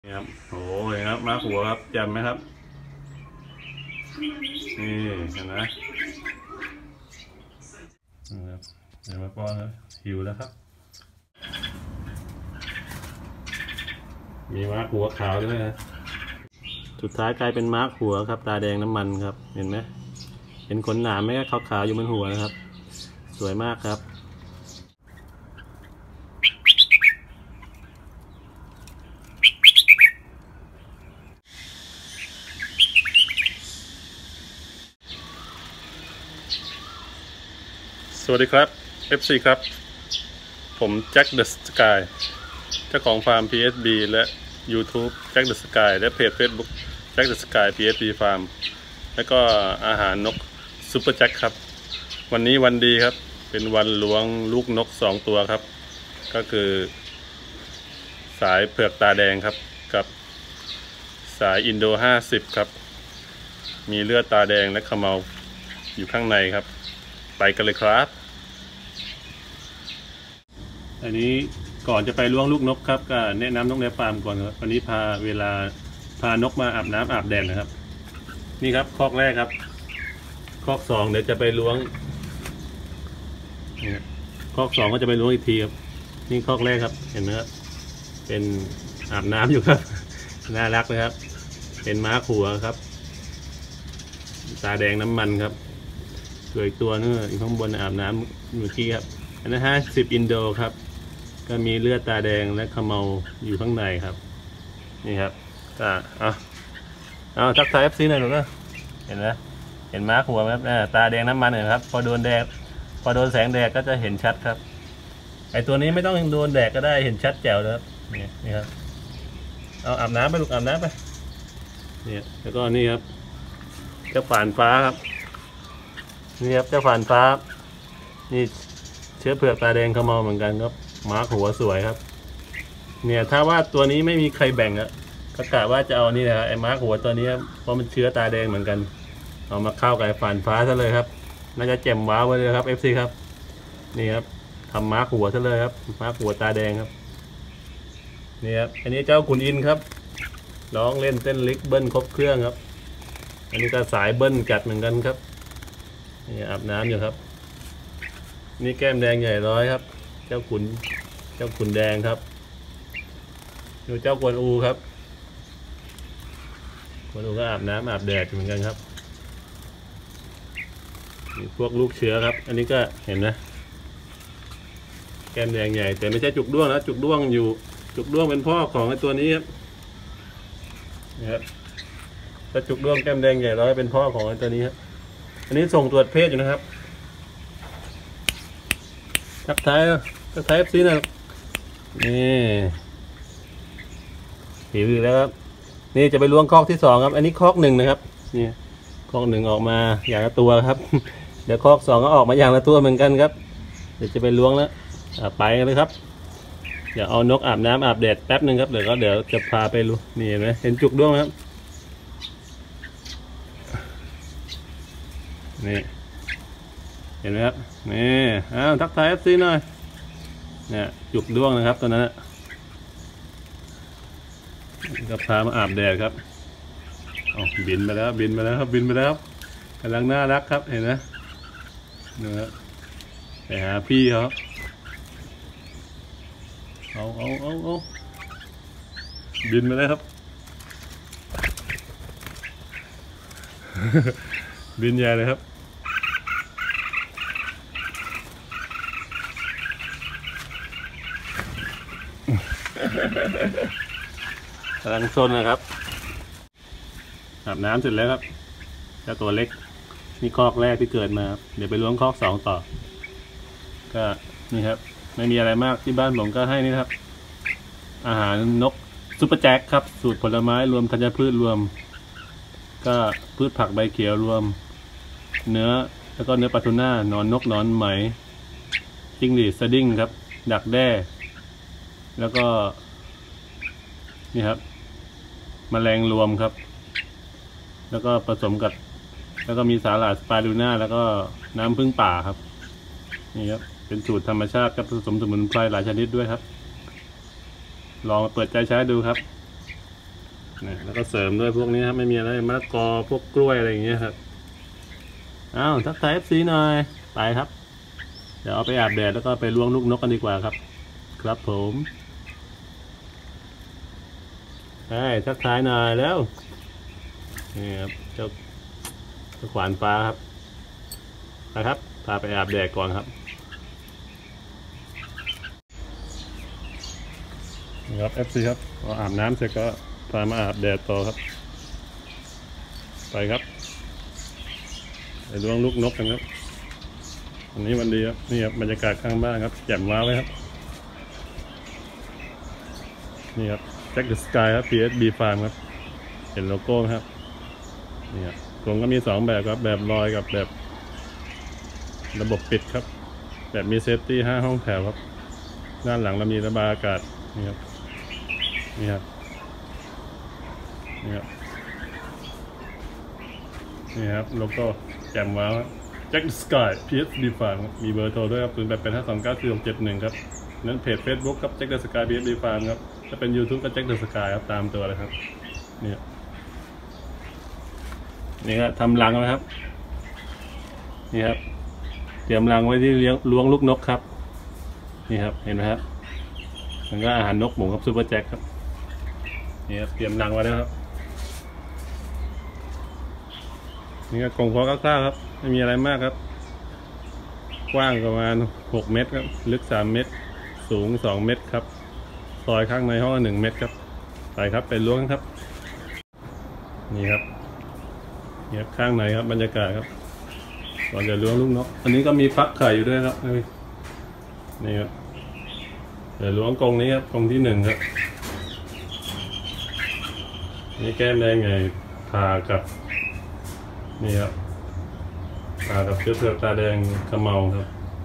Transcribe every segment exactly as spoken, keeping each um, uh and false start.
นี่ครับโอ้ยครับมาหัวครับจำไหมครับนี่เห็นไหมนะครับเดี๋ยวมาป้อนครับหิวแล้วครับมีมาร์กหัวขาวด้วยนะสุดท้ายกลายเป็นมาร์กหัวครับตาแดงน้ำมันครับเห็นไหมเห็นขนหนามไหมครับขาวๆอยู่บนหัวนะครับสวยมากครับสวัสดีครับ เอฟ ซี ครับผมแจ็คเดอะสกายเจ้าของฟาร์ม พี เอส บี และ YouTube แจ็คเดอะสกายและเพจ Facebook แจ็คเดอะสกาย พี เอส บี ฟาร์มและก็อาหารนกซุปเปอร์แจ็คครับวันนี้วันดีครับเป็นวันล้วงลูกนกสองตัวครับก็คือสายเผือกตาแดงครับกับสายอินโดห้าสิบครับมีเลือดตาแดงและขมเมาอยู่ข้างในครับไปกันเลยครับอันนี้ก่อนจะไปล้วงลูกนกครับก็แนะนำนกในฟาร์มก่อนครับวันนี้พาเวลาพานกมาอาบน้ำอาบแดดนะครับนี่ครับคอกแรกครับคอกสองเดี๋ยวจะไปล้วงคอกสองก็จะไปล้วงอีกทีครับนี่คอกแรกครับเห็นไหมครับเป็นอาบน้ำอยู่ครับน่ารักเลยครับเป็นม้าขัวครับตาแดงน้ำมันครับสวยตัวนึงอยู่ข้างบนอาบน้ำเมื่อกี้ครับอันนั้นห้าสิบอินโดครับก็มีเลือดตาแดงและขมเมาอยู่ข้างในครับนี่ครับก็เอาเอาทักทาย เอฟ ซี หน่อยหนูนะเห็นไหมเห็นม้าขัวไหมครับตาแดงน้ำมันเลยครับพอโดนแดดพอโดนแสงแดดก็จะเห็นชัดครับไอตัวนี้ไม่ต้องโดนแดดก็ได้เห็นชัดแจ๋วเลยครับนี่นี่ครับเอาอาบน้ำไปลูกอาบน้ำไปเนี่ยแล้วก็นี่ครับเจ้าฝานฟ้าครับนี่ครับเจ้าฝานฟ้านี่เชื้อเผือกตาแดงขมเมาเหมือนกันครับม้าหัวสวยครับเนี่ยถ้าว่าตัวนี้ไม่มีใครแบ่งอะก็กะว่าจะเอานี่นะครับไอ้ม้าหัวตัวนี้เพราะมันเชื้อตาแดงเหมือนกันเอามาเข้ากับฝานฟ้าซะเลยครับน่าจะแจ่มว้าวไปเลยครับ เอฟ ซี ครับนี่ครับทำม้าหัวซะเลยครับม้าหัวตาแดงครับนี่ครับอันนี้เจ้าขุนอินครับร้องเล่นเต้นลิกเบิ้ลครบเครื่องครับอันนี้ก็สายเบิ้ลกัดเหมือนกันครับนี่อาบน้ำอยู่ครับนี่แก้มแดงใหญ่ร้อยครับเจ้าขุนเจ้าขุนแดงครับดูเจ้ากวนอูครับกวนอูก็อาบน้ำอาบแดดเหมือนกันครับนี่พวกลูกเชื้อครับอันนี้ก็เห็นนะแก้มแดงใหญ่แต่ไม่ใช่จุกด้วงนะจุกด้วงอยู่จุกด้วงเป็นพ่อของไอ้ตัวนี้ครับนะครับถ้าจุกด้วงแก้มแดงใหญ่ร้อยเป็นพ่อของไอ้ตัวนี้ครับอันนี้ส่งตรวจเพศอยู่นะครับทักทายทักทาย เอฟ ซี นะนี่หิวอีกแล้วครับนี่จะไปล้วงคอกที่สองครับอันนี้คอกหนึ่งนะครับนี่คอกหนึ่งออกมาอย่างละตัวครับเดี๋ยวคอกสองก็ออกมาอย่างละตัวเหมือนกันครับเดี๋ยวจะไปล้วงแล้วไปกันเลยครับเดี๋ยวเอานกอาบน้ำอาบแดดแป๊บหนึ่งครับเดี๋ยวก็เดี๋ยวจะพาไปล้วงนี่เห็นไหมเห็นจุกด้วงครับนี่เห็นไหมครับนี่อ้าวทักทาย เอฟ ซี หน่อยเนี่ยจุกด้วงนะครับตัวนั้นก็พามาอาบแดดครับเอาบินไปแล้วบินไปแล้วครับบินไปแล้วกำลังน่ารักครับเห็นไหมนี่ครับไปหาพี่เขาเอาเอาเอาเอาบินไปแล้วครับบินใหญ่เลยครับกำลังซนนะครับอาบน้ำเสร็จแล้วครับเจ้าตัวเล็กนี่คอกแรกที่เกิดมาเดี๋ยวไปล้วงคอกสองต่อก็นี่ครับไม่มีอะไรมากที่บ้านผมก็ให้นี่ครับอาหารนกซุปเปอร์แจ็คครับสูตรผลไม้รวมธัญพืชรวมก็พืชผักใบเขียวรวมเนื้อแล้วก็เนื้อปลาทูน่านอนนกนอนไหมจิ้งหรีดสดิ้งครับดักแด้แล้วก็นี่ครับแมลงรวมครับแล้วก็ผสมกับแล้วก็มีสาหร่ายสปารูน่าแล้วก็น้ำผึ้งป่าครับนี่ครับเป็นสูตรธรรมชาติกับผสมสมุนไพรหลายชนิดด้วยครับลองมาเปิดใจใช้ดูครับนี่แล้วก็เสริมด้วยพวกนี้ครับไม่มีอะไรมะละกอพวกกล้วยอะไรอย่างเงี้ยครับอ้าวทักทายเอฟซีหน่อยไปครับเดี๋ยวเอาไปอาบแดดแล้วก็ไปล้วงลูกนกกันดีกว่าครับครับผมใช่ทักทายหน่อยแล้วนี่ครับเจ้าเจ้าขวานฟ้าครับนะครับพาไปอาบแดดก่อนครับนี่ครับ เอฟ ซี ครับพออาบน้ำเสร็จก็พามาอาบแดดต่อครับไปครับไปล้วงลูกนกกันครับวันนี้วันดีครับนี่ครับบรรยากาศข้างบ้านครับแจ่มว้าวเลยครับนี่ครับแจ็คเดอะสกายครับ พี เอส บี Farm ครับเห็นโลโก้ครับนี่ครับกรงก็มีสองแบบครับแบบลอยกับแบบระบบปิดครับแบบมีเซฟตี้ห้าห้องแถวครับด้านหลังเรามีระบายอากาศนี่ครับนี่ครับนี่ครับนี่ครับโลโก้แจ่มว้าวแจ็คสกาย พี เอส บี Farm มีเบอร์โทรด้วยครับศูนย์ แปด แปด ห้า สอง เก้า สี่ หก เจ็ด หนึ่งครับนั้นเพจ Facebook ครับแจ็คเดอะสกาย พี เอส บี Farm ครับถ้าเป็น YouTube ก็แจ็คเดอะสกายครับตามตัวเลยครับนี่นี่ครับทำรังแล้วครับนี่ครับเตรียมรังไว้ที่เลี้ยงล้วงลูกนกครับนี่ครับเห็นไหมครับมันก็อาหารนกหมูครับซูเปอร์แจ็คครับนี่ครับเตรียมรังไว้แล้วครับนี่ก็กรงเพาะคร่าวๆครับไม่มีอะไรมากครับกว้างประมาณหกเมตรครับลึกสามเมตรสูงสองเมตรครับซอยข้างในห้องหนึ่งเมตรครับไปครับไปล้วงครับนี่ครับนี่ครับข้างในครับบรรยากาศครับก่อนจะล้วงลูกนกอันนี้ก็มีฟักไข่อยู่ด้วยครับนี่ครับเดี๋ยวล้วงกรงนี้ครับกรงที่หนึ่งครับนี่แก้มแดงไงผ่ากับนี่ครับผ่ากับเชื้อเผือกตาแดงขมเมาครับ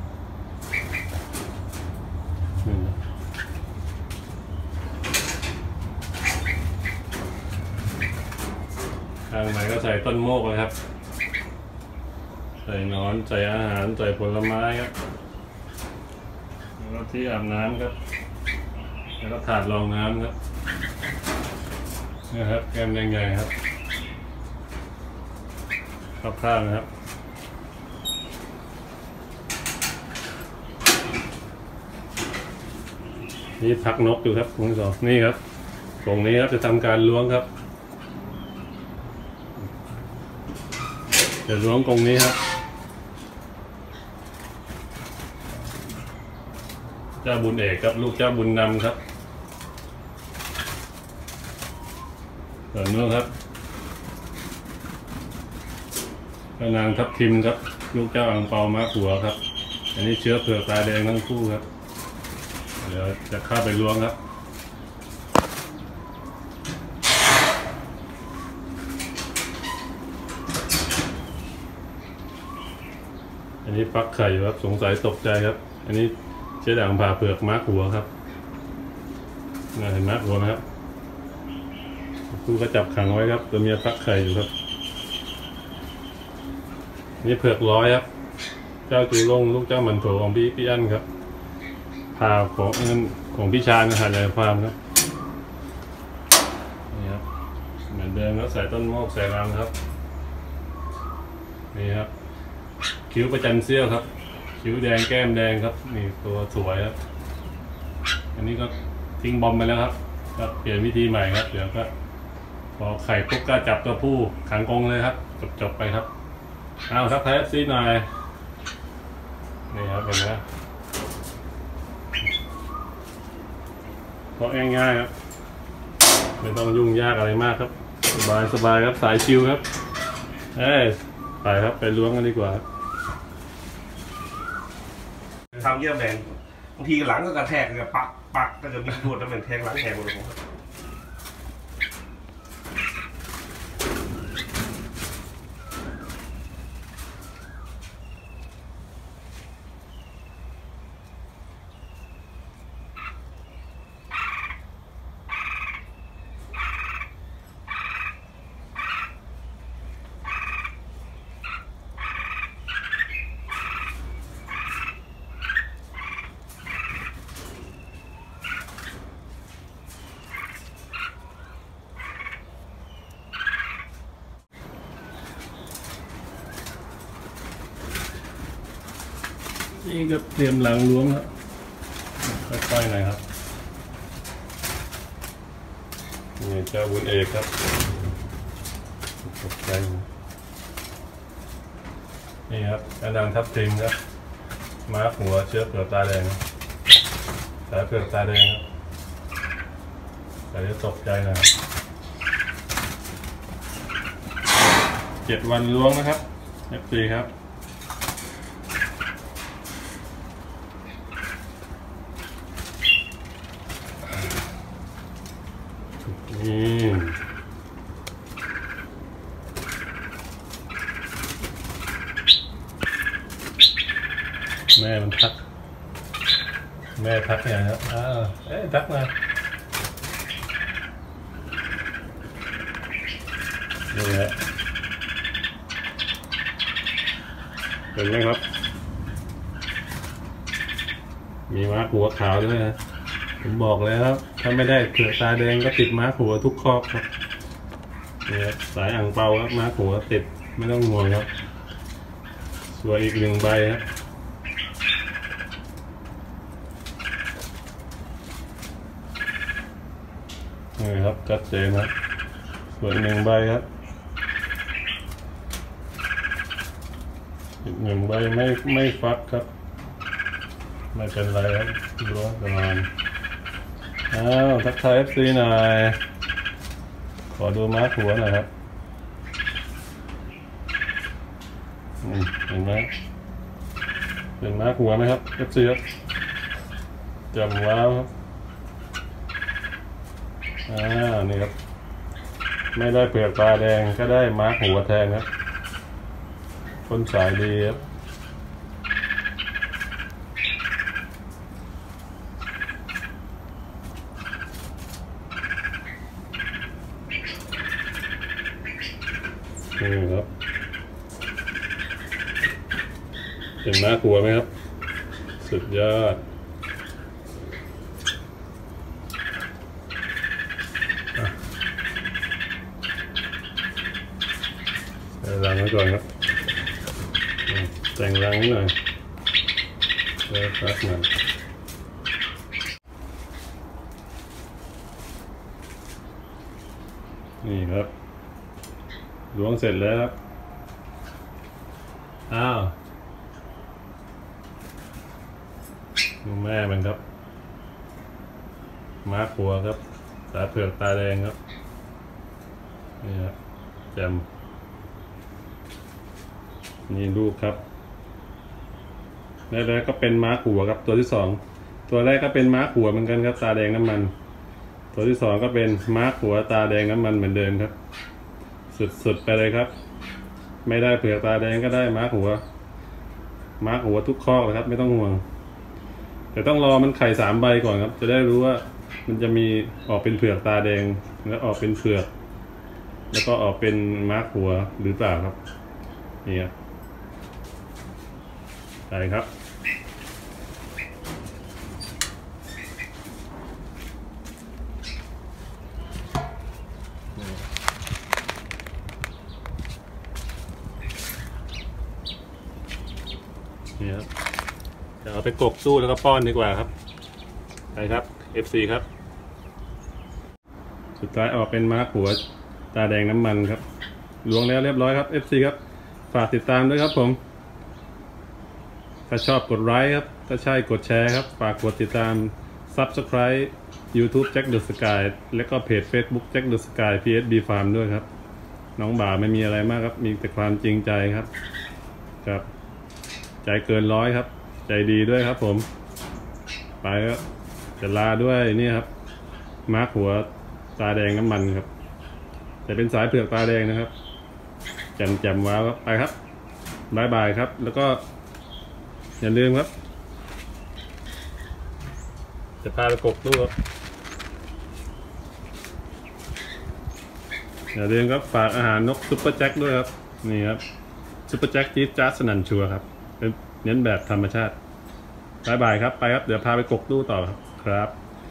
ข้างในก็ใส่ต้นโมกเลยครับใส่นอนใส่อาหารใส่ผลไม้ครับแล้วที่อาบน้ำครับแล้วก็ถาดรองน้ำครับนะครับแก้มแดงไงครับคร่าวๆนะครับนี่พักนกอยู่ครับคุณผู้ชมนี่ครับตรงนี้ครับจะทำการล้วงครับจะล้วงกรงนี้ครับเจ้าบุญเอกครับลูกเจ้าบุญนำครับส่วนนู้นครับนางทับทิมครับลูกเจ้าอังเปาม้าขัวครับอันนี้เชื้อเผือกตาแดงทั้งคู่ครับเดี๋ยวจะเข้าไปล้วงครับอันนี้ฟักไข่ครับสงสัยตกใจครับอันนี้เชื้อด่างผ่าเผือกม้าขัวครับน่าเห็นม้าขัวไหมครับคู่ก็จับขังไว้ครับตัวเมียฟักไข่อยู่ครับนี่เผือกร้อยครับเจ้าจูลงลูกเจ้ามันโถของพี่พี่อั้นครับพาของนั่นของพี่ชาญนะฮะในฟาร์มครับนี่ครับเหมือนเดิมแล้วใส่ต้นโมกใส่รังครับนี่ครับคิ้วประจันเสี้ยวครับคิ้วแดงแก้มแดงครับนี่ตัวสวยครับอันนี้ก็ทิ้งบอมไปแล้วครับก็เปลี่ยนวิธีใหม่ครับเดี๋ยวก็พอไข่ปุ๊บก็จับตัวผู้ขังกรงเลยครับจบจบไปครับเอาครับไทยซีหน่อยนี่ครับเห็นไหมเพราะง่ายๆครับไม่ต้องยุ่งยากอะไรมากครับสบายสบายครับสายชิวครับเอ้ยไปครับไปล้วงกันดีกว่าทำเยี่ยมแรงบางทีหลังก็กระแทกกับปักปักก็จะมีรวดแล้วเป็นแทงหลังแทงหมดเลยนี่ก็เตรียมหลังล้วงแล้วค่อยๆหน่อยครับนี่เจ้าบุญเอกครับตกใจนี่ครับกระดังทับทิมครับม้าหัวเชื้อเปลือกตาแดงสายเปลือกตาแดงครับแต่จะตกใจนะครับเจ็ดวันล้วงนะครับเอฟซีครับนี่แม่มันทักแม่ทักอย่างครับอ้าวเอ๊ะทักมานี่ฮะเห็นไหมครับมีม้าหัวขาวด้วยนะผมบอกเลยครับถ้าไม่ได้เผือกตาแดงก็ติดม้าหัวทุกคอกครับนี่ครับสายอ่างเปาครับม้าหัวติดไม่ต้องห่วงครับส่วนอีกหนึ่งใบครับนี่ครับชัดเจนครับส่วนหนึ่งใบครับอีกหนึ่งใบไม่ไม่ฟักครับไม่เป็นไรครับล้วงประมาณอ้าวทักทาย เอฟ ซี หน่อยขอดูม้าหัวหน่อยครับเห็นไหมเป็นม้าหัวไหมครับ เอฟ ซี ครับจำว้าวครับอ่านี่ครับไม่ได้เปลือกตาแดงก็ได้ม้าหัวแทนครับคนสายดีครับนี่ครับเห็นม้าหัวไหมครับสุดยอดรังไว้ก่อนครับแต่งรังนิดหน่อยแล้วฟักมันนี่ครับล้วงเสร็จแล้วครับอ้าวดูแม่มันครับม้าหัวครับสายเผือกตาแดงครับนี่ครับแจ่มนี่ลูกครับแรกๆก็เป็นม้าหัวครับตัวที่สองตัวแรกก็เป็นม้าหัวเหมือนกันครับตาแดงน้ำมันตัวที่สองก็เป็นม้าหัวตาแดงน้ำมันเหมือนเดิมครับสุดๆไปเลยครับไม่ได้เผือกตาแดงก็ได้ม้าหัวม้าหัวทุกข้อเลยครับไม่ต้องห่วงแต่ต้องรอมันไข่สามใบก่อนครับจะได้รู้ว่ามันจะมีออกเป็นเผือกตาแดงแล้วออกเป็นเผือกแล้วก็ออกเป็นม้าหัวหรือเปล่าครับนี่ครับใช่ครับนี่ครับจะเอาไปกบตู้แล้วก็ป้อนดีกว่าครับไปครับ เอฟ ซี ครับสุดท้ายออกเป็นม้าหัวตาแดงน้ำมันครับล้วงแล้วเรียบร้อยครับ เอฟ ซี ครับฝากติดตามด้วยครับผมถ้าชอบกดไลค์ครับถ้าใช่กดแชร์ครับฝากกดติดตาม ซับสไครบ์ ยูทูบ Jack the Sky และก็เพจ เฟซบุ๊ก Jack the Sky พี เอส บี Farm ด้วยครับน้องบ่าไม่มีอะไรมากครับมีแต่ความจริงใจครับครับใจเกินร้อยครับใจดีด้วยครับผมไปครับจะลาด้วยนี่ครับม้าหัวตาแดงน้ำมันครับแต่เป็นสายเผือกตาแดงนะครับแจ่มแจ่มว้าวครับไปครับบายบายครับแล้วก็อย่าลืมครับจะพาไปกบตู้ครับอย่าลืมครับฝากอาหารนกซุปเปอร์แจ็คด้วยครับนี่ครับซุปเปอร์แจ็คจี๊ดจ๊าดสนั่นชัวร์ครับเป็นเน้นแบบธรรมชาติบายบายครับไปครับเดี๋ยวพาไปกบตู้ต่อครับ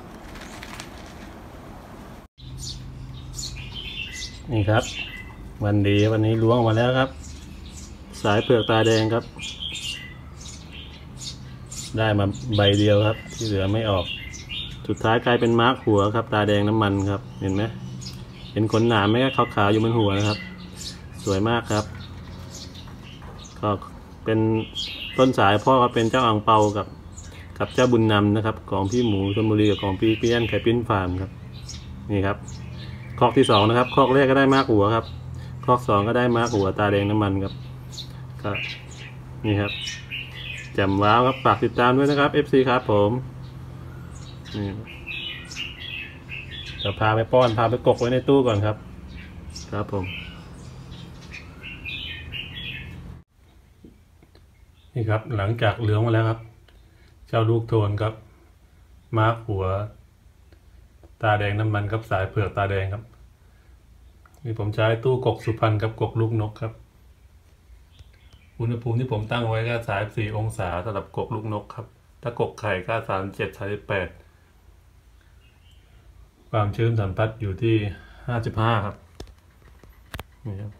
นี่ครับวันดีวันนี้ล้วงมาแล้วครับสายเผือกตาแดงครับได้มาใบเดียวครับที่เหลือไม่ออกสุดท้ายกลายเป็นมาร์คหัวครับตาแดงน้ำมันครับเห็นไหมเห็นขนหนามไหมครับขาวๆอยู่บนหัวนะครับสวยมากครับก็เป็นต้นสายพ่อก็เป็นเจ้าอ่างเปากับกับเจ้าบุญนำนะครับของพี่หมูชลบุรีกับของพี่เปี้ยนไข่ปิ้นฟาร์มครับนี่ครับคอกที่สองนะครับคอกแรกก็ได้มาร์คหัวครับคอกสองก็ได้มาร์คหัวตาแดงน้ำมันครับก็นี่ครับแจ่มว้าวครับฝากติดตามด้วยนะครับ เอฟ ซี ครับผมนี่เดี๋ยวพาไปป้อนพาไปกกไว้ในตู้ก่อนครับครับผมนี่ครับหลังจากเหลืองมาแล้วครับเจ้าลูกโทนครับมาร์คหัวตาแดงน้ำมันครับสายเผือกตาแดงครับนี่ผมใช้ตู้กกสุพรรณกับกกลูกนกครับอุณหภูมิที่ผมตั้งไว้ก็สามสิบสี่องศาสำหรับกกลูกนกครับถ้ากกไข่ก็สามสิบเจ็ด สามสิบแปดความชื้นสัมผัสอยู่ที่ห้าสิบห้าครับนี่ครับ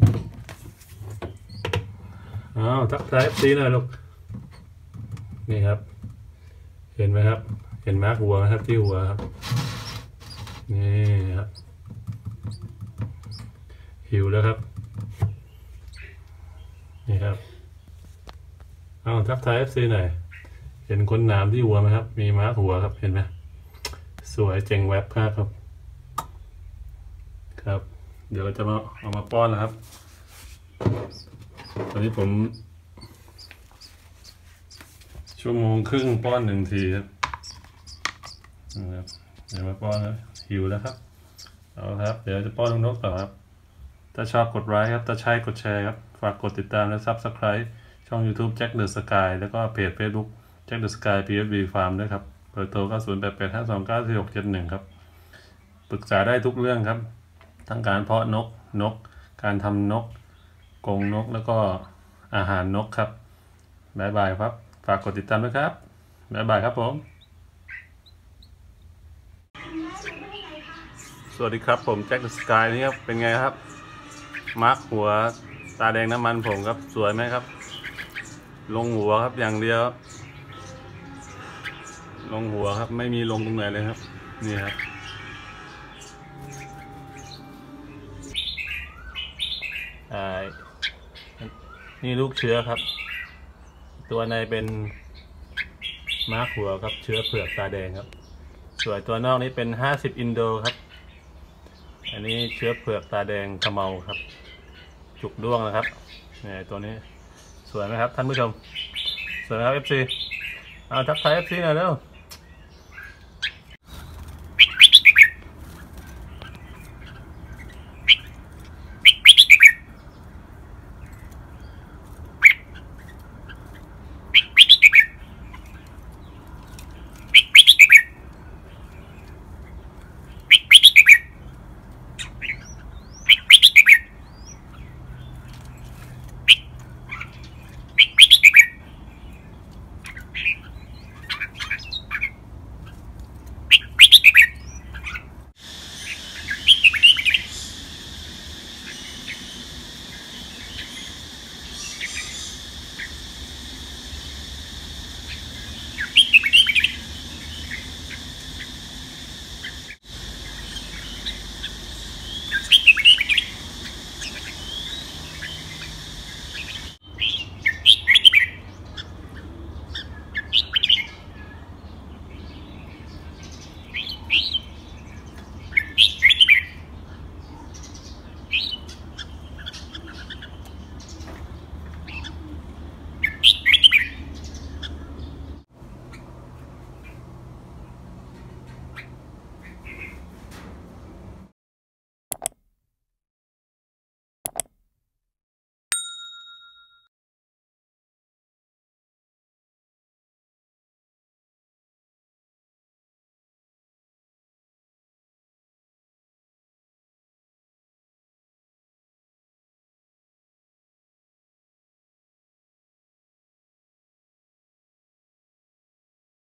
อ้าวทักทาย เอฟ ซี หน่อยลูกนี่ครับเห็นไหมครับเห็นมาร์คหัวนะครับที่หัวครับนี่ครับหิวแล้วครับนี่ครับอ้าวทักทาย เอฟ ซี หน่อยเห็นคนหนามที่หัวไหมครับมีมาร์คหัวครับเห็นไหมสวยเจ๋งแวบมากครับครับเดี๋ยวจะมาเอามาป้อนนะครับตอนนี้ผมชั่วโมงครึ่งป้อนหนึ่งทีครับนะครับเดี๋ยวมาป้อนแล้วหิวแล้วครับเอาครับเดี๋ยวจะป้อนนกต่อครับถ้าชอบกดไลค์ครับถ้าใช่กดแชร์ครับฝากกดติดตามและ ซับสไครบ์ ช่อง ยูทูบ แจ็คเดอะสกายแล้วก็เพจ เฟซบุ๊ก แจ็คเดอะสกาย พี เอฟ บี Farm ด้วยครับเบอร์โทรก็ศูนย์ แปด แปด ห้า สอง เก้า สี่ หก เจ็ด หนึ่งครับปรึกษาได้ทุกเรื่องครับทั้งการเพาะนกนกการทำนกกรงนกแล้วก็อาหารนกครับบ๊ายบายครับฝากกดติดตามด้วยครับบ๊ายบายครับผมสวัสดีครับผมแจ็คเดอะสกายนี่ครับเป็นไงครับมาร์คหัวตาแดงน้ำมันผมครับสวยไหมครับลงหัวครับอย่างเดียวลงหัวครับไม่มีลงตรงไหนเลยครับนี่ครับอ่านี่ลูกเชื้อครับตัวในเป็นมาร์คหัวครับเชื้อเผือกตาแดงครับส่วนตัวนอกนี้เป็นห้าสิบอินโดครับอันนี้เชื้อเผือกตาแดงขมเมาครับจุกด้วงนะครับนี่ตัวนี้สวยไหมครับท่านผู้ชมสวยไหมครับ เอฟ ซี เอาทักทาย เอฟ ซี หน่อยเร็ว